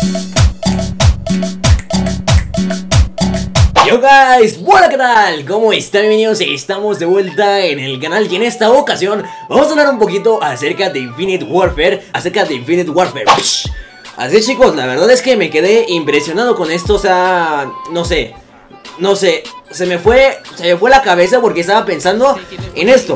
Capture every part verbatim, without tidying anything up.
Yo guys, bueno, ¿qué tal? ¿Cómo están? Bienvenidos, estamos de vuelta en el canal y en esta ocasión vamos a hablar un poquito acerca de Infinite Warfare, acerca de Infinite Warfare. Psh. Así chicos, la verdad es que me quedé impresionado con esto, o sea, no sé, no sé, se me fue, se me fue la cabeza porque estaba pensando en esto.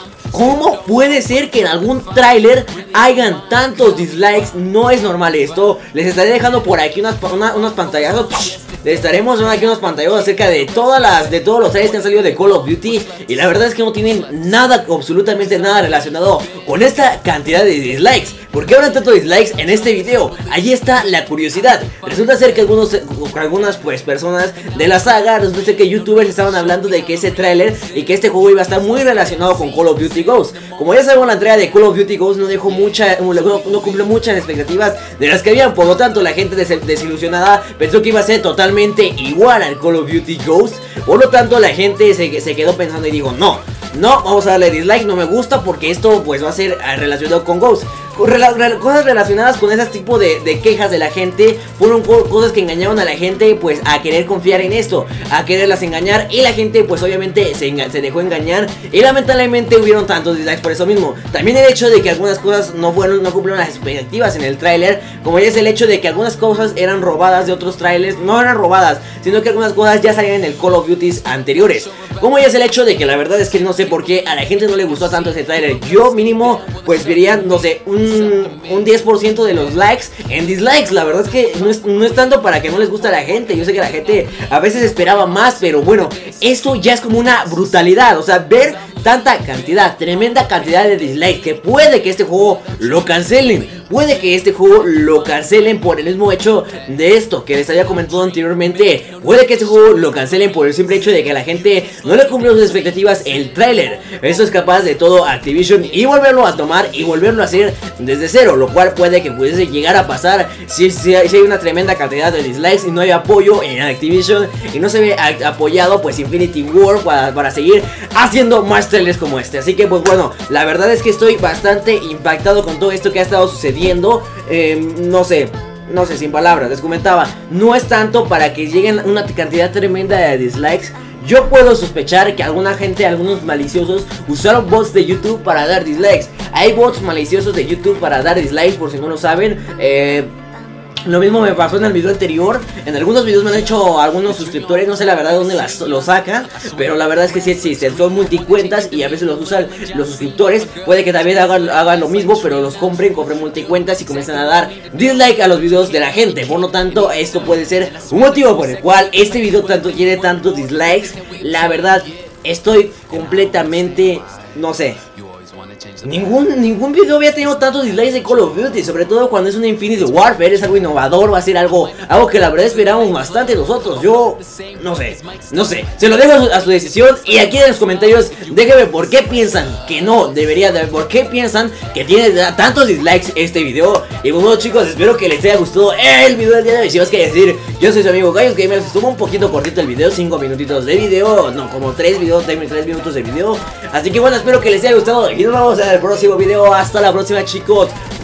¿Cómo puede ser que en algún tráiler hayan tantos dislikes? No es normal esto. Les estaré dejando por aquí unas, una, unos pantallazos. Les estaremos dando aquí unos pantallazos acerca de todas las, de todos los trailers que han salido de Call of Duty. Y la verdad es que no tienen nada, absolutamente nada relacionado con esta cantidad de dislikes. ¿Por qué habrán tantos dislikes en este video? Allí está la curiosidad. Resulta ser que algunos, algunas pues personas de la saga, resulta ser que youtubers estaban hablando de que ese tráiler y que este juego iba a estar muy relacionado con Call of Duty Ghosts. Como ya sabemos, la entrega de Call of Duty Ghosts no dejó mucha, no, no cumplió muchas expectativas de las que habían. Por lo tanto, la gente des desilusionada pensó que iba a ser totalmente igual al Call of Duty Ghosts. Por lo tanto, la gente se, se quedó pensando y dijo, no, no, vamos a darle dislike, no me gusta porque esto pues va a ser relacionado con Ghosts. Cosas relacionadas con ese tipo de, de quejas de la gente fueron co cosas que engañaron a la gente pues a querer confiar en esto, a quererlas engañar, y la gente pues obviamente se, se dejó engañar y lamentablemente hubieron tantos dislikes por eso mismo. También el hecho de que algunas cosas no fueron, no cumplieron las expectativas en el tráiler, como ya es el hecho de que algunas cosas eran robadas de otros trailers, no eran robadas, sino que algunas cosas ya salían en el Call of Duty anteriores. Como ya es el hecho de que la verdad es que no sé por qué a la gente no le gustó tanto ese tráiler. Yo mínimo pues vería, no sé, un un diez por ciento de los likes en dislikes. La verdad es que no es, no es tanto para que no les guste a la gente. Yo sé que la gente a veces esperaba más, pero bueno, esto ya es como una brutalidad. O sea, ver tanta cantidad, tremenda cantidad de dislikes, que puede que este juego lo cancelen. Puede que este juego lo cancelen por el mismo hecho de esto que les había comentado anteriormente. Puede que este juego lo cancelen por el simple hecho de que la gente no le cumplió sus expectativas el tráiler. Eso es capaz de todo Activision y volverlo a tomar y volverlo a hacer desde cero, lo cual puede que pudiese llegar a pasar si, si, hay, si hay una tremenda cantidad de dislikes y no hay apoyo en Activision y no se ve a, apoyado pues Infinity War para, para seguir haciendo más trailers como este. Así que pues bueno, la verdad es que estoy bastante impactado con todo esto que ha estado sucediendo. Eh, no sé, no sé, sin palabras, les comentaba, no es tanto para que lleguen una cantidad tremenda de dislikes. Yo puedo sospechar que alguna gente, algunos maliciosos usaron bots de YouTube para dar dislikes. Hay bots maliciosos de YouTube para dar dislikes, por si no lo saben. eh... Lo mismo me pasó en el video anterior. En algunos videos me han hecho algunos suscriptores. No sé la verdad dónde las, lo sacan, pero la verdad es que sí existen. Son multicuentas y a veces los usan los suscriptores. Puede que también hagan, hagan lo mismo, pero los compren, compren multicuentas y comienzan a dar dislike a los videos de la gente. Por lo tanto, esto puede ser un motivo por el cual este video tanto tiene tantos dislikes. La verdad, estoy completamente, no sé, Ningún, ningún video había tenido tantos dislikes de Call of Duty, sobre todo cuando es una Infinite Warfare, es algo innovador, va a ser algo, algo que la verdad esperábamos bastante nosotros. Yo, no sé, no sé, se lo dejo a su, a su decisión. Y aquí en los comentarios déjenme por qué piensan que no debería de, por qué piensan que tiene tantos dislikes este video. Y bueno chicos, espero que les haya gustado el video del día de hoy. Si vas que decir, yo soy su amigo Gaius Gamers. Estuvo un poquito cortito el video, cinco minutitos de video, no, como tres videos, tres minutos de video. Así que bueno, espero que les haya gustado y nos vamos a ver el próximo video. Hasta la próxima chicos.